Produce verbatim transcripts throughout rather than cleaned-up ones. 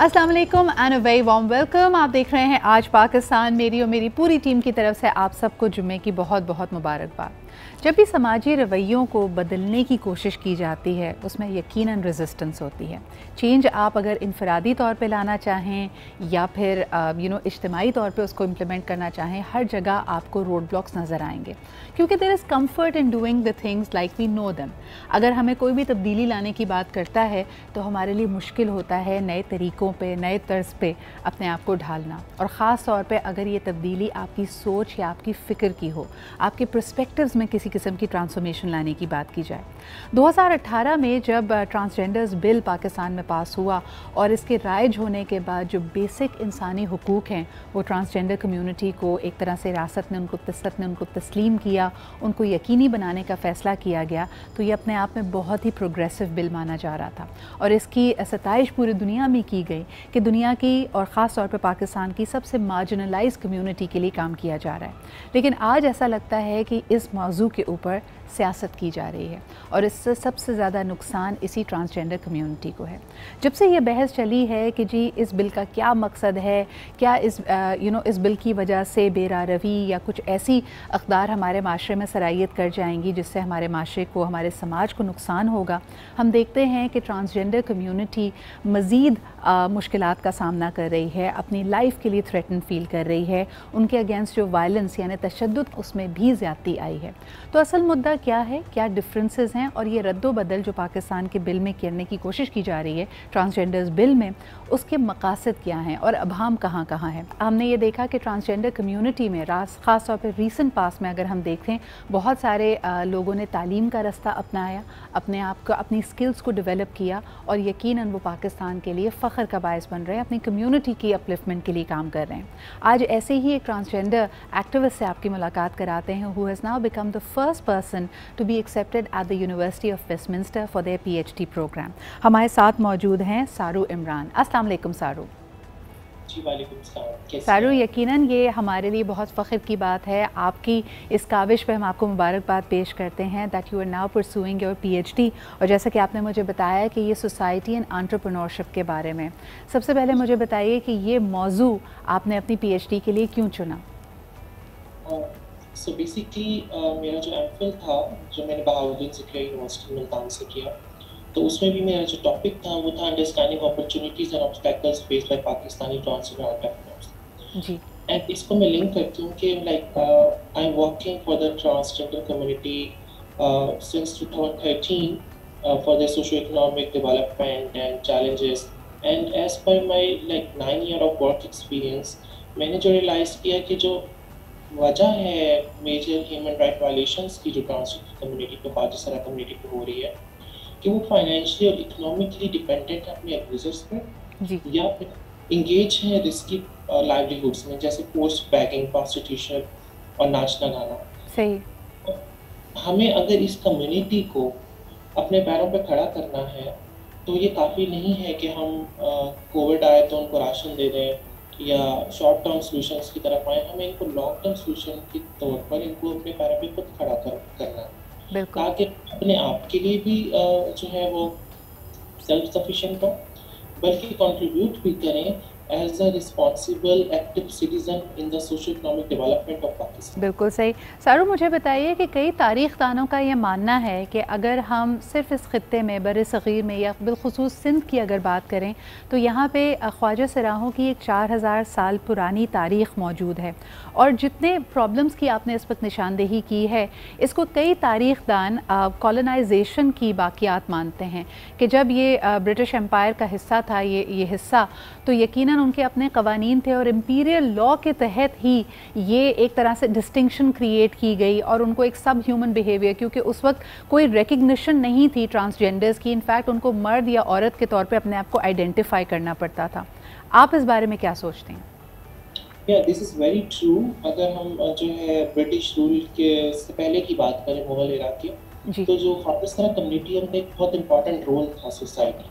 अस्सलाम वालेकुम and a very warm welcome. आप देख रहे हैं आज पाकिस्तान। मेरी और मेरी पूरी टीम की तरफ से आप सबको जुम्मे की बहुत बहुत मुबारकबाद। जब भी समाजी रवैयों को बदलने की कोशिश की जाती है उसमें यकीनन रेजिस्टेंस होती है। चेंज आप अगर इनफरादी तौर पे लाना चाहें या फिर यू नो इज्तिमाई तौर पे उसको इम्प्लीमेंट करना चाहें, हर जगह आपको रोड ब्लॉक्स नज़र आएंगे, क्योंकि there is comfort in doing the things like we know them. अगर हमें कोई भी तब्दीली लाने की बात करता है तो हमारे लिए मुश्किल होता है नए तरीक़ों पे, नए तर्ज पे अपने आप को ढालना, और ख़ास तौर पे अगर ये तब्दीली आपकी सोच या आपकी फ़िक्र की हो, आपके पर्सपेक्टिव्स में किसी किस्म की ट्रांसफॉर्मेशन लाने की बात की जाए। दो हज़ार अठारह में जब ट्रांसजेंडर्स बिल पाकिस्तान में पास हुआ और इसके राइज होने के बाद जो बेसिक इंसानी हुकूक हैं वो ट्रांसजेंडर कम्युनिटी को एक तरह से रियासत ने उनको तिसत ने उनको तस्लीम किया, उनको यकीनी बनाने का फ़ैसला किया गया, तो ये अपने आप में बहुत ही प्रोग्रेसिव बिल माना जा रहा था। और इसकी सताइश पूरी दुनिया में की गई कि दुनिया की और ख़ास तौर पर पाकिस्तान की सबसे मार्जिनलाइज कम्युनिटी के लिए काम किया जा रहा है। लेकिन आज ऐसा लगता है कि इस मौजू के ऊपर सियासत की जा रही है और इससे सबसे ज़्यादा नुकसान इसी ट्रांसजेंडर कम्युनिटी को है। जब से ये बहस चली है कि जी इस बिल का क्या मकसद है, क्या इस यू नो इस बिल की वजह से बेरा रवी या कुछ ऐसी अक़दार हमारे माशरे में सरायत कर जाएंगी जिससे हमारे माशरे को, हमारे समाज को नुकसान होगा, हम देखते हैं कि ट्रांसजेंडर कम्युनिटी मज़ीद मुश्किलात का सामना कर रही है, अपनी लाइफ के लिए थ्रेटन फील कर रही है, उनके अगेंस्ट जो वायलेंस यानी तशद्दुद उसमें भी ज़्यादती आई है। तो असल मुद्दा क्या है, क्या डिफरेंसेस हैं, और ये रद्दो बदल जो पाकिस्तान के बिल में करने की कोशिश की जा रही है ट्रांसजेंडर्स बिल में, उसके मकासद क्या हैं और अभाम कहाँ कहाँ है। हमने ये देखा कि ट्रांसजेंडर कम्युनिटी में ख़ास तौर पर रीसेंट पास में अगर हम देखें, बहुत सारे आ, लोगों ने तालीम का रास्ता अपनाया, अपने आप को, अपनी स्किल्स को डेवलप किया और यकीनन वो पाकिस्तान के लिए फ़ख्र का बायस बन रहे हैं, अपनी कम्युनिटी की अपलिफ्टमेंट के लिए काम कर रहे हैं। आज ऐसे ही एक ट्रांसजेंडर एक्टिविस्ट से आपकी मुलाकात कराते हैं who has now become the first person to be accepted at the University of Westminster for their PhD program। हमारे साथ मौजूद हैं सारू इमरान। अस्सलाम वालेकुम सारू। जी वालेकुम सलाम। सारू, यकीनन ये हमारे लिए बहुत फ़ख्र की बात है, आपकी इस काविश पे हम आपको मुबारकबाद पेश करते हैं that you are now pursuing your PhD. और जैसा कि आपने मुझे बताया कि ये सोसाइटी एंड एंटरप्रेन्योरशिप के बारे में, सबसे पहले मुझे बताइए कि ये मौजू आपने अपनी पीएचडी के लिए क्यों चुना? सो बेसिकली मेरा जो एमफिल था जो मैंने बहाउद्दीन ज़िक्रिया यूनिवर्सिटी मुल्तान से किया, तो उसमें भी मेरा जो टॉपिक था वो था understanding opportunities and obstacles faced by Pakistani transgender entrepreneurs. जी। एंड इसको मैं लिंक करती हूँ कि like I am working for the transgender community since two thousand thirteen for the socio economic development and challenges, and as per my like nine year of work experience मैंने जो realise किया कि जो वजह है मेजर ह्यूमन राइट वायलेशंस की जो transgender community पे, पाकिस्तानी कम्युनिटी पे हो रही है, कि वो फाइनेंशियली और इकोनॉमिकली डिपेंडेंट है अपने अब्यूजर्स पे, या फिर इंगेज है रिस्की लाइवलीहुड्स में जैसे पोस्ट बैगिंग, प्रोस्टिट्यूशन और नाचना गाना। सही। हमें अगर इस कम्युनिटी को अपने पैरों पे खड़ा करना है तो ये काफ़ी नहीं है कि हम कोविड आए तो उनको राशन दे दें या शॉर्ट टर्म सॉल्यूशंस की तरफ आए, हमें इनको लॉन्ग टर्म सॉल्यूशन के तौर पर इनको अपने पैरों पे खुद खड़ा कर करना है, ताकि अपने आप के लिए भी जो है वो सेल्फ सफिशिएंट हो, बल्कि कंट्रीब्यूट भी करें as a responsible active citizen in the socio economic development of Pakistan. बिल्कुल सही। सारू, मुझे बताइए कि कई तारीख़ दानों का ये मानना है कि अगर हम सिर्फ़ इस ख़ित्ते में, बर सग़ीर में या बिलख़ुसूस सिंध की अगर बात करें तो यहाँ पे ख्वाजा सराहों की एक चार हज़ार साल पुरानी तारीख़ मौजूद है, और जितने प्रॉब्लम्स की आपने इस वक्त निशानदेही की है, इसको कई तारीख़ दान कॉलोनाइजेशन की बाक़ियात मानते हैं कि जब ये ब्रिटिश एम्पायर का हिस्सा था ये ये हिस्सा, तो यकीनन उनके अपने कवानीन थे और इम्पीरियल लॉ के तहत ही ये एक तरह से डिस्टिंक्शन क्रिएट की गई और उनको एक सब ह्यूमन बिहेवियर, क्योंकि उस वक्त कोई रिकग्निशन नहीं थी ट्रांसजेंडर्स की, इनफैक्ट उनको मर्द या औरत के तौर पे अपने आप को आइडेंटिफाई करना पड़ता था। आप इस बारे में क्या सोचते हैं? या दिस इज़ वेरी ट्रू। अगर हम जो है ब्रिटिश रूल के से पहले की बात करें, मुगल इरा की, तो जो पाकिस्तान कम्युनिटी है उनका एक बहुत इंपॉर्टेंट रोल था सोसाइटी,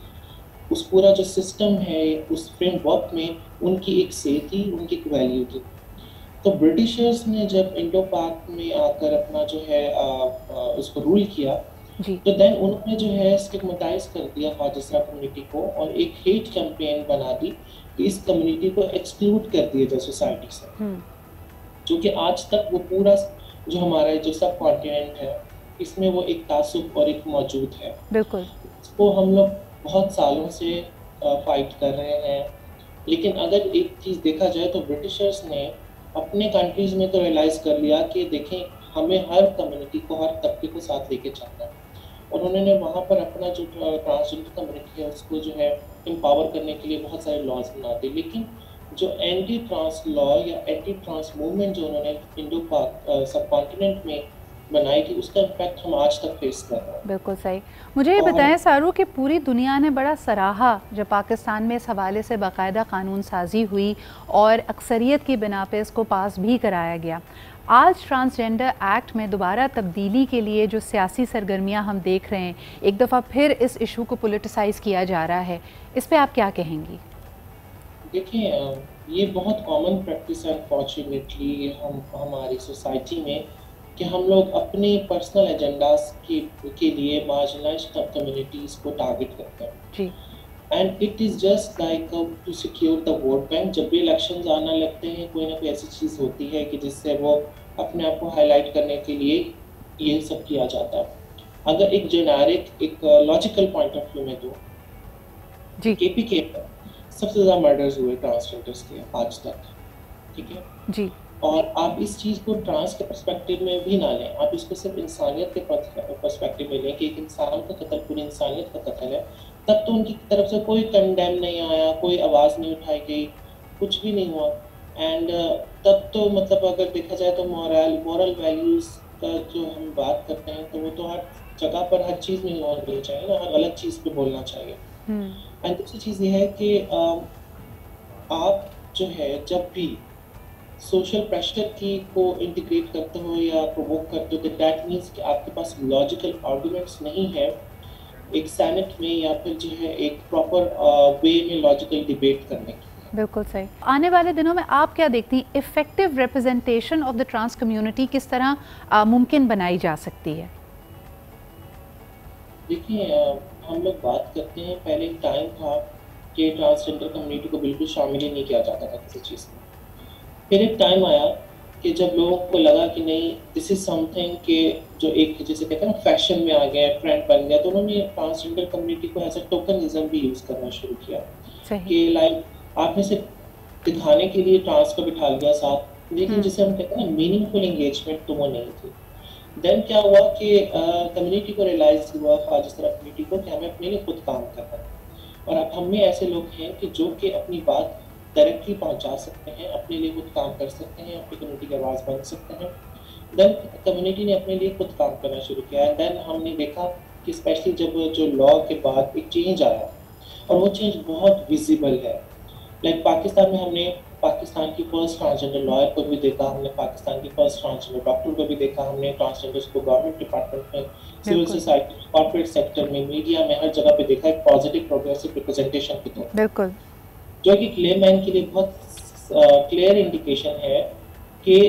उस पूरा जो सिस्टम है, उस फ्रेमवर्क में उनकी एक से थी, उनकी एक वैल्यू थी। तो ब्रिटिशर्स ने जब इंडो पाक में आकर अपना जो है आ, आ, उसको रूल किया, जी। तो देन उन्होंने जो है स्टिग्मेटाइज कर दिया फाजिस्ता कम्युनिटी को और एक हेट कैंपेन बना दी कि इस कम्युनिटी को एक्सक्लूड कर दिया जाए सोसाइटी से, हम्म। जो कि आज तक वो पूरा जो हमारा जो सब कॉन्टिनेंट है इसमें वो एक तासुब और एक मौजूद है। बिल्कुल। इसको हम लोग बहुत सालों से फाइट कर रहे हैं, लेकिन अगर एक चीज़ देखा जाए तो ब्रिटिशर्स ने अपने कंट्रीज में तो रियलाइज़ कर लिया कि देखें हमें हर कम्युनिटी को, हर तबके को साथ लेके चलना है, और उन्होंने वहाँ पर अपना जो ट्रांसजेंडर कम्युनिटी है उसको जो है एम्पावर करने के लिए बहुत सारे लॉज बना दिए। लेकिन जो एंटी ट्रांस लॉ या एंटी ट्रांस मूवमेंट जो उन्होंने इंडो पाक सब कॉन्टिनेंट में बनाई थी, उसका इम्पैक्ट हम आज तक फेस कर रहे हैं। बिल्कुल सही। मुझे ये बताएं सारू कि पूरी दुनिया ने बड़ा सराहा जब पाकिस्तान में इस हवाले से बाकायदा कानून साजी हुई और अक्सरियत की बिना पे इसको पास भी कराया गया। आज ट्रांसजेंडर एक्ट में दोबारा तब्दीली के लिए जो सियासी सरगर्मियां हम देख रहे हैं, एक दफ़ा फिर इस इशू को पोलिटिसाइज़ किया जा रहा है, इस पे आप क्या कहेंगी? देखिए, ये बहुत कॉमन प्रैक्टिस है अनफॉर्चुनेटली हम हमारी सोसाइटी में कि हम लोग अपने पर्सनल एजेंडास के के लिए मार्जिनलाइज्ड कम्युनिटीज़ को टारगेट करते हैं जी। And it is just like to secure the vote bank. जब भी इलेक्शंस आना लगते हैं कोई ना कोई ऐसी चीज़ होती है कि जिससे वो अपने आप को हाईलाइट करने के लिए ये सब किया जाता है। अगर एक जेनेरिक एक लॉजिकल पॉइंट ऑफ व्यू में तो जी। केपीके में सबसे ज़्यादा मर्डर्स हुए ट्रांसजेंडर्स के आज तक, ठीक है जी। और आप इस चीज़ को ट्रांस के पर्सपेक्टिव में भी ना लें, आप इसको सिर्फ इंसानियत के पर्सपेक्टिव में लें कि एक इंसान का कत्ल पूरी इंसानियत का कत्ल है, तब तो उनकी तरफ से कोई कंडेम नहीं आया, कोई आवाज़ नहीं उठाई गई, कुछ भी नहीं हुआ। एंड तब तो मतलब अगर देखा जाए तो मॉरल मॉरल वैल्यूज़ का जो हम बात करते हैं तो वो तो हर जगह पर हर चीज़ में होनी चाहिए ना, हर गलत चीज़ पे बोलना चाहिए। एंड दूसरी चीज़ ये है कि आप जो है जब भी सोशल प्रेशर की को इंटीग्रेट करते हो या प्रोवोक करते हो, तो दैट मीन्स कि आपके पास लॉजिकल आर्गुमेंट्स नहीं है एक सेनेट में या फिर जो है एक प्रॉपर वे में लॉजिकल डिबेट करने की। बिल्कुल सही। आने वाले दिनों में आप क्या देखती हैं, effective representation of the trans community किस तरह आ, मुमकिन बनाई जा सकती है? देखिए, हम लोग बात करते हैं पहले एक टाइम था कि ट्रांसजेंडर कम्युनिटी को बिल्कुल शामिल ही नहीं किया जाता था किसी चीज़ में। फिर एक टाइम आया कि जब लोगों को लगा कि नहीं दिस इज समथिंग के जो एक जैसे कहते हैं ना फैशन में आ गया, ट्रेंड बन गया, तो उन्होंने ट्रांसजेंडर कम्युनिटी को एज अ टोकनिज्म भी यूज़ करना शुरू किया कि लाइक आपने से दिखाने के लिए ट्रांस को बिठा लिया साथ, लेकिन जिसे हम कहते हैं ना मीनिंगफुल एंगेजमेंट तो वो नहीं थी। देन क्या हुआ कि कम्युनिटी को रियलाइज हुआ, फाजिस्ता कम्युनिटी को, कि हमें अपने लिए खुद काम करना है, और अब हम में ऐसे लोग हैं कि जो कि अपनी बात डायरेक्टली पहुंचा सकते हैं, अपने लिए खुद काम कर सकते हैं, अपनी कम्युनिटी की आवाज़ बन सकते हैं। देन कम्युनिटी ने अपने लिए खुद काम करना शुरू किया है। देन हमने देखा कि स्पेशली जब जो लॉ के बाद एक चेंज आया और वो चेंज बहुत विजिबल है। लाइक पाकिस्तान में हमने पाकिस्तान की फर्स्ट ट्रांसजेंडर लॉयर को भी देखा, हमने पाकिस्तान की फर्स्ट ट्रांसजेंडर डॉक्टर को भी देखा, हमने ट्रांसजेंडर्स को गवर्नमेंट डिपार्टमेंट में, सिविल सोसाइटी, कॉर्पोरेट सेक्टर में, मीडिया में, हर जगह पे देखा एक पॉजिटिव प्रोग्रेसिव रिप्रेजेंटेशन की तरफ, बिल्कुल, जो कि क्लेमैन के लिए बहुत क्लियर इंडिकेशन है कि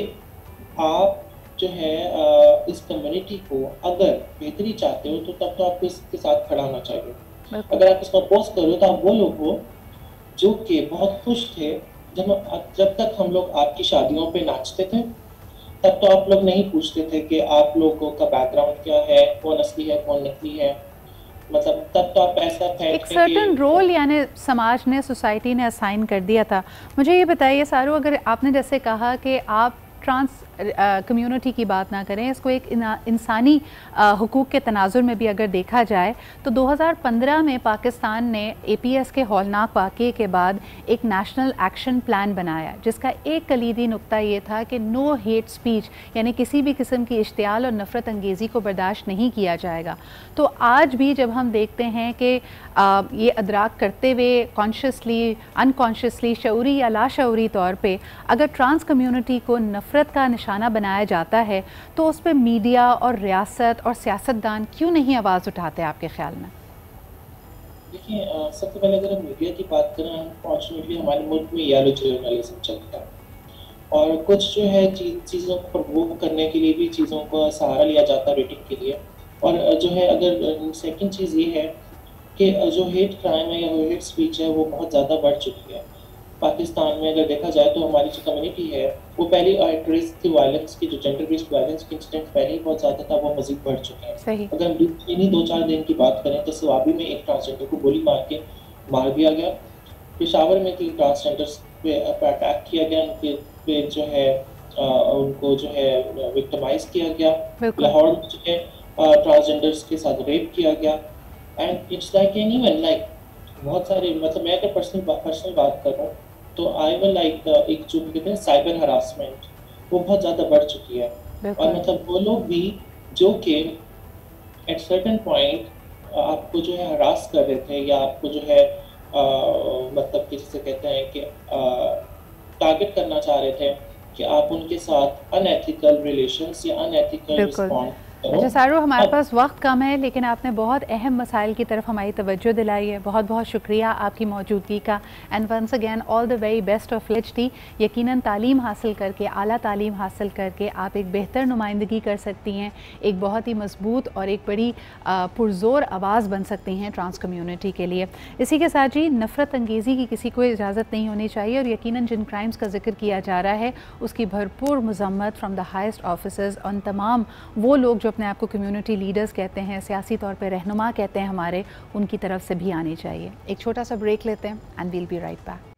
आप जो है uh, इस कम्युनिटी को अगर बेहतरी चाहते हो तो तब तो आपको इसके साथ खड़ा होना चाहिए। अगर आप इसको अपोज करो तो आप वो लोग हो जो कि बहुत खुश थे जब जब तक हम लोग आपकी शादियों पे नाचते थे, तब तो आप लोग नहीं पूछते थे कि आप लोगों का बैकग्राउंड क्या है, कौन असली है कौन नकली है, मतलब तब तो आप ऐसा एक सर्टन रोल यानी समाज ने, सोसाइटी ने असाइन कर दिया था। मुझे ये बताइए सारू, अगर आपने जैसे कहा कि आप ट्रांस कम्युनिटी की बात ना करें, इसको एक इंसानी हुकूक के तनाजुर में भी अगर देखा जाए तो दो हज़ार पंद्रह में पाकिस्तान ने ए पी एस के हौलनाक वाक़े के बाद एक नेशनल एक्शन प्लान बनाया, जिसका एक कलीदी नुक्ता ये था कि नो हेट स्पीच, यानी किसी भी किस्म की इश्तियाल और नफ़रत अंगेज़ी को बर्दाश्त नहीं किया जाएगा। तो आज भी जब हम देखते हैं कि ये अदराक करते हुए कॉन्शियसली, अनकॉन्शियसली, शऊरी या लाशऊरी तौर पे अगर ट्रांस कम्युनिटी को नफ़रत का निशाना बनाया जाता है, तो उस पर मीडिया और रियासत और सियासतदान क्यों नहीं आवाज़ उठाते आपके ख्याल में? देखिए, सबसे पहले अगर हम मीडिया की बात करें, अनफॉर्चुनेटली हमारे मुल्क में येलो जर्नलिज्म चलता है और कुछ जो है चीज़ चीज़ों को प्रवोक करने के लिए भी चीज़ों का सहारा लिया जाता है रेटिंग के लिए। और जो है अगर सेकंड चीज़ ये है कि जो हेट क्राइम है या हेट स्पीच है वो बहुत ज़्यादा बढ़ चुकी है पाकिस्तान में। अगर देखा जाए तो हमारी जो कम्युनिटी है वो पहले एट रिस्क थी वायलेंस की, जो जेंडर बेस्ड वायलेंस के इंसिडेंट पहले ही बहुत ज़्यादा था, वो मजीद बढ़ चुके हैं। सही। अगर हम इन्हीं दो चार दिन की बात करें तो सवाबी में एक ट्रांसजेंडर को गोली मार के मार दिया गया, पेशावर में तीन ट्रांसजेंडर्स पे अटैक किया गया, उनके पे जो है आ, उनको जो है विक्टिमाइज किया गया, लाहौर में जो है ट्रांसजेंडर्स के साथ रेप किया गया। And it's like anyone like बहुत सारे, मतलब मैं अगर पर्सनल पर्सनल बात कर रहा हूँ तो आई विल लाइक एक जो कहते हैं साइबर हरासमेंट वो बहुत ज़्यादा बढ़ चुकी है। और मतलब वो लोग भी जो कि एट सर्टेन पॉइंट आपको जो है हरास कर रहे थे या आपको जो है आ, मतलब कि जिसे कहते हैं कि टारगेट करना चाह रहे थे कि आप उनके साथ अनएथिकल रिलेशंस या अनएथिकल रिस्पॉन्ड। अच्छा सारू, हमारे पास वक्त कम है लेकिन आपने बहुत अहम मसाइल की तरफ हमारी तवज्जो दिलाई है। बहुत बहुत शुक्रिया आपकी मौजूदगी का। And once again all the very best of PhD. यकीनन तालीम हासिल करके, आला तालीम हासिल करके आप एक बेहतर नुमाइंदगी कर सकती हैं, एक बहुत ही मजबूत और एक बड़ी पुरजोर आवाज़ बन सकती हैं ट्रांस कम्यूनिटी के लिए। इसी के साथ जी, नफ़रत अंगेज़ी की किसी को इजाज़त नहीं होनी चाहिए और यकीनन जिन क्राइम्स का जिक्र किया जा रहा है उसकी भरपूर मज़म्मत फ्राम द हाइस्ट ऑफिसर्स और तमाम वो लोग जो अपने आप को कम्युनिटी लीडर्स कहते हैं, सियासी तौर पे रहनुमा कहते हैं हमारे, उनकी तरफ से भी आनी चाहिए। एक छोटा सा ब्रेक लेते हैं and we'll be right back.